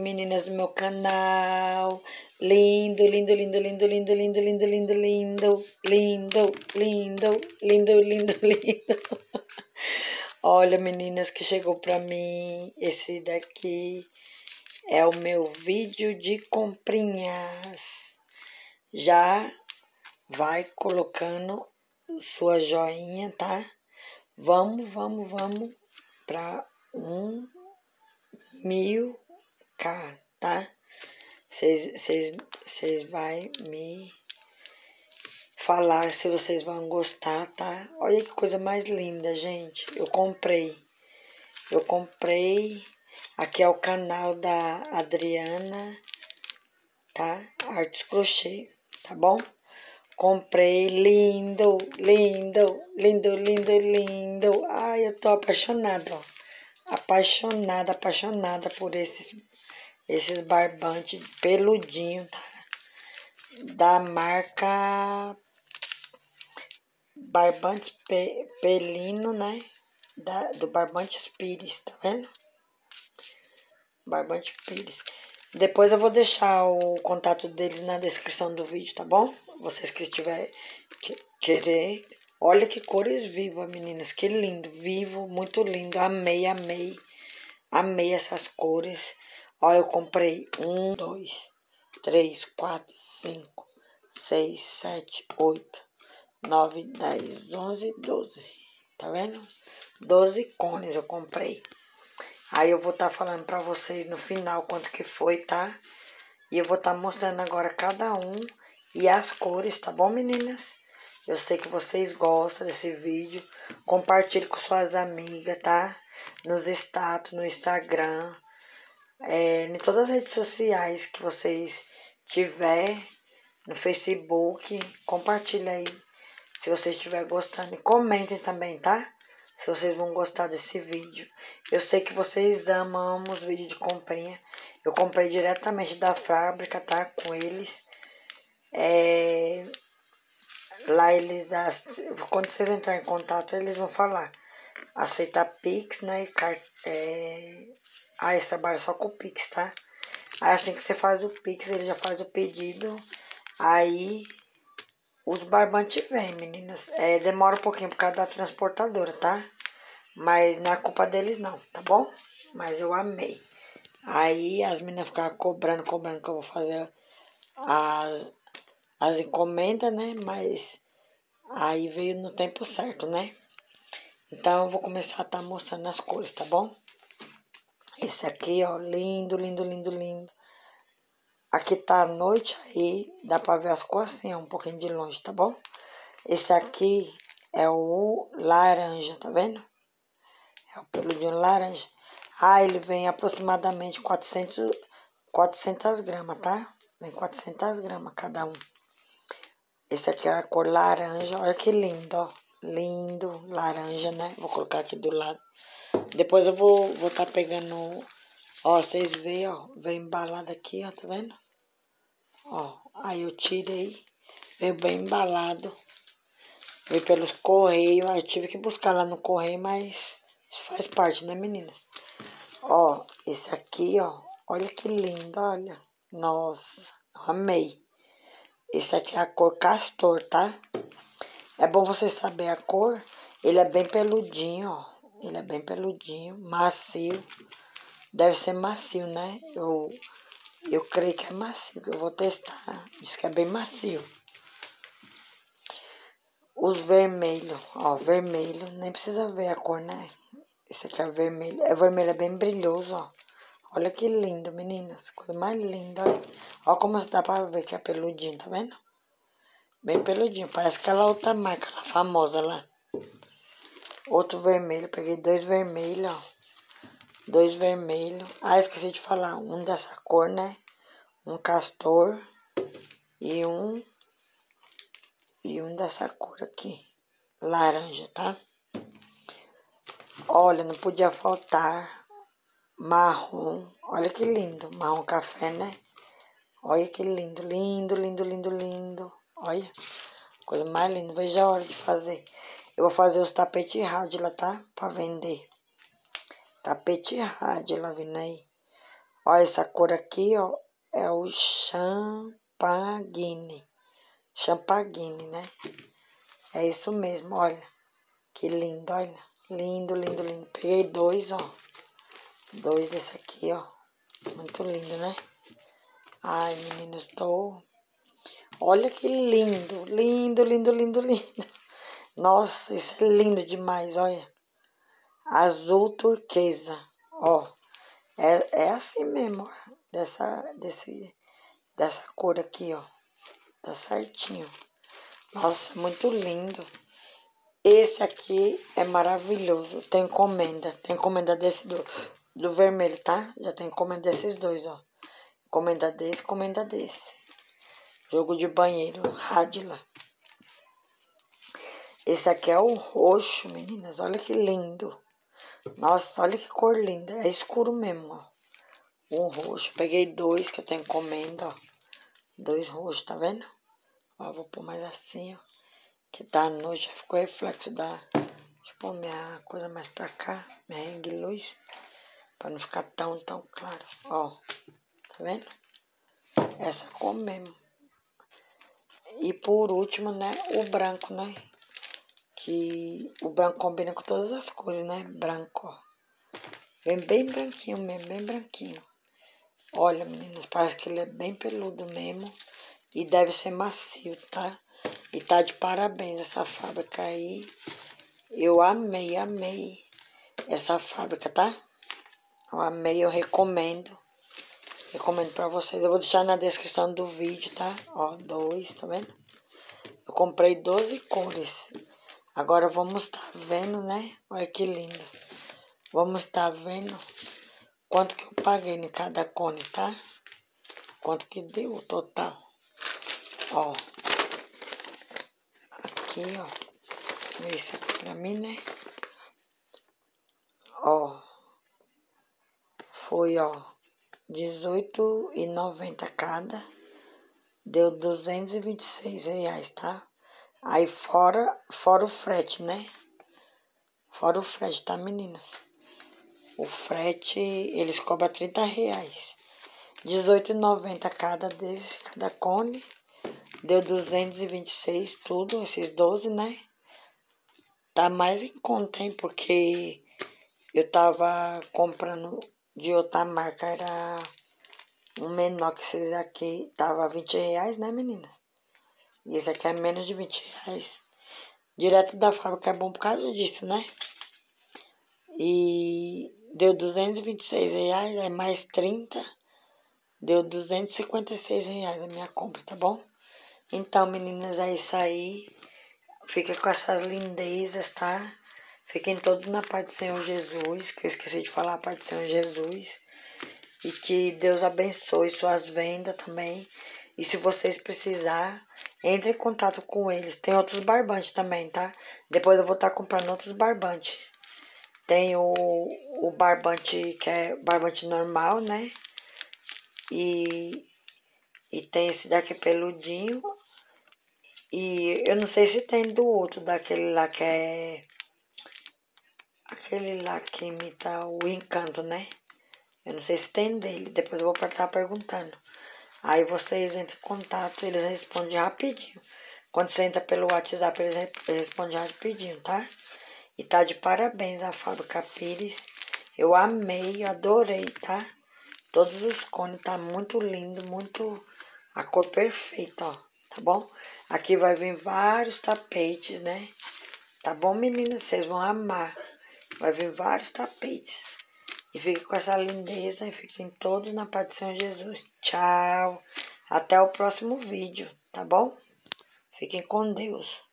meninas do meu canal. Lindo, lindo, lindo, lindo, lindo, lindo, lindo, lindo, lindo, lindo, lindo, lindo, lindo, lindo. Olha, meninas, que chegou pra mim. Esse daqui é o meu vídeo de comprinhas. Já vai colocando sua joinha, tá? Vamos pra 1000k, tá? Vocês vai me falar se vocês vão gostar, tá? Olha que coisa mais linda, gente. Eu comprei. Aqui é o canal da Adriana, tá? Artes Crochê, tá bom? Comprei, lindo, lindo, lindo, lindo, lindo. Ai, eu tô apaixonada, ó. Apaixonada por esses barbantes peludinho, tá? Da marca Barbantes Pelino, né? Do Barbantes Pires, tá vendo? Barbante Pires. Depois eu vou deixar o contato deles na descrição do vídeo, tá bom? Vocês que estiverem querer. Olha que cores vivas, meninas. Que lindo. Vivo, muito lindo. Amei, amei. Amei essas cores. Ó, eu comprei 1, 2, 3, 4, 5, 6, 7, 8, 9, 10, 11, 12. Tá vendo? 12 cones eu comprei. Aí eu vou estar falando pra vocês no final quanto que foi, tá? E eu vou estar mostrando agora cada um e as cores, tá bom, meninas? Eu sei que vocês gostam desse vídeo. Compartilhe com suas amigas, tá? Nos status, no Instagram, em todas as redes sociais que vocês tiver, no Facebook, compartilha aí se vocês estiverem gostando. E comentem também, tá? Se vocês vão gostar desse vídeo. Eu sei que vocês amam os vídeos de comprinha. Eu comprei diretamente da fábrica, tá? Com eles. Lá eles... Quando vocês entrarem em contato, eles vão falar. Aceitar Pix, né? Eles trabalham só com o Pix, tá? Aí assim que você faz o Pix, ele já faz o pedido. Aí... Os barbantes vêm, meninas. Demora um pouquinho por causa da transportadora, tá? Mas não é culpa deles não, tá bom? Mas eu amei. Aí as meninas ficaram cobrando que eu vou fazer as encomendas, né? Mas aí veio no tempo certo, né? Então eu vou começar a estar mostrando as cores, tá bom? Esse aqui, ó, lindo, lindo, lindo, lindo. Aqui tá a noite, aí dá pra ver as cores assim, ó, um pouquinho de longe, tá bom? Esse aqui é o laranja, tá vendo? É o peludinho laranja. Ele vem aproximadamente 400 gramas, tá? Vem 400 gramas cada um. Esse aqui é a cor laranja. Olha que lindo, ó. Lindo, laranja, né? Vou colocar aqui do lado. Depois eu vou tá pegando... Ó, vocês veem, ó. Vem embalado aqui, ó. Tá vendo? Ó, aí eu tirei. Veio bem embalado. Veio pelos correios. Aí eu tive que buscar lá no correio, mas isso faz parte, né, meninas? Ó, esse aqui, ó. Olha que lindo, olha. Nossa, amei. Esse aqui é a cor castor, tá? É bom você saber a cor. Ele é bem peludinho, ó. Ele é bem peludinho, macio. Deve ser macio, né? Eu creio que é macio. Eu vou testar. Diz que é bem macio. Os vermelhos, ó. Vermelho. Nem precisa ver a cor, né? Esse aqui é vermelho. O vermelho é bem brilhoso, ó. Olha que lindo, meninas. Coisa mais linda, olha. Olha como dá pra ver que é peludinho, tá vendo? Bem peludinho. Parece aquela outra marca lá, famosa lá. Outro vermelho. Peguei 2 vermelhos, ó. 2 vermelhos. Esqueci de falar. Um dessa cor, né? Um castor. E um dessa cor aqui. Laranja, tá? Olha, não podia faltar marrom. Olha que lindo. Marrom café, né? Olha que lindo, lindo, lindo, lindo, lindo. Olha, coisa mais linda. Veja a hora de fazer. Eu vou fazer os tapetes Radila, tá? Pra vender. Tapete Radila, vindo aí. Ó, essa cor aqui, ó, é o Champagne. Champagne, né? É isso mesmo, olha. Que lindo, olha. Lindo, lindo, lindo. Peguei dois, ó. Dois desse aqui, ó. Muito lindo, né? Ai, meninas, tô... Olha que lindo. Lindo, lindo, lindo, lindo. Nossa, isso é lindo demais, olha. Azul turquesa, ó. É assim mesmo, ó. Dessa cor aqui, ó. Tá certinho. Nossa, muito lindo. Esse aqui é maravilhoso. Tem encomenda desse do vermelho, tá? Já tem encomenda desses dois, ó. Encomenda desse. Jogo de banheiro, Radila. Esse aqui é o roxo, meninas. Olha que lindo. Nossa, olha que cor linda. É escuro mesmo, ó. Um roxo. Peguei dois que eu tenho encomenda, ó. Dois roxos, tá vendo? Ó, vou pôr mais assim, ó. Que tá à noite, já ficou reflexo da... Deixa eu pôr minha coisa mais pra cá. Minha ring luz. Pra não ficar tão claro. Ó, tá vendo? Essa cor mesmo. E por último, né, o branco, né? Que o branco combina com todas as cores, né? Branco, ó. Vem bem branquinho mesmo, bem branquinho. Olha, meninas, parece que ele é bem peludo mesmo. E deve ser macio, tá? E tá de parabéns essa fábrica aí. Eu amei essa fábrica, tá? Eu amei, eu recomendo. Recomendo pra vocês. Eu vou deixar na descrição do vídeo, tá? Ó, dois, tá vendo? Eu comprei 12 cores. Agora vamos estar vendo, né? Olha que lindo. Vamos estar vendo quanto que eu paguei em cada cone, tá? Quanto que deu o total. Ó. Aqui, ó. Esse aqui pra mim, né? Ó. Foi, ó. R$18,90 cada. Deu R$226, tá? Aí fora o frete, né? Fora o frete, tá, meninas? O frete, eles cobram R$30. R$18,90 cada cone. Deu 226 tudo, esses 12, né? Tá mais em conta, hein? Porque eu tava comprando de outra marca, era um menor que esses aqui. Tava R$20, né, meninas? E esse aqui é menos de R$20. Direto da fábrica é bom por causa disso, né? E deu R$226, aí mais 30, deu R$256 a minha compra, tá bom? Então, meninas, é isso aí. Fiquem com essas lindezas, tá? Fiquem todos na paz do Senhor Jesus, que eu esqueci de falar a paz do Senhor Jesus. E que Deus abençoe suas vendas também. E se vocês precisar, entre em contato com eles. Tem outros barbantes também, tá? Depois eu vou estar comprando outros barbantes. Tem o barbante que é barbante normal, né? E tem esse daqui peludinho. E eu não sei se tem do outro, daquele lá que é... Aquele lá que imita o encanto, né? Eu não sei se tem dele. Depois eu vou estar perguntando. Aí vocês entram em contato, eles respondem rapidinho. Quando você entra pelo WhatsApp, eles respondem rapidinho, tá? E tá de parabéns a Fábrica Pires. Eu amei, adorei, tá? Todos os cones, tá muito lindo, muito... A cor perfeita, ó, tá bom? Aqui vai vir vários tapetes, né? Tá bom, meninas? Vocês vão amar. Vai vir vários tapetes. E fiquem com essa lindeza e fiquem todos na paz do Senhor Jesus. Tchau. Até o próximo vídeo, tá bom? Fiquem com Deus.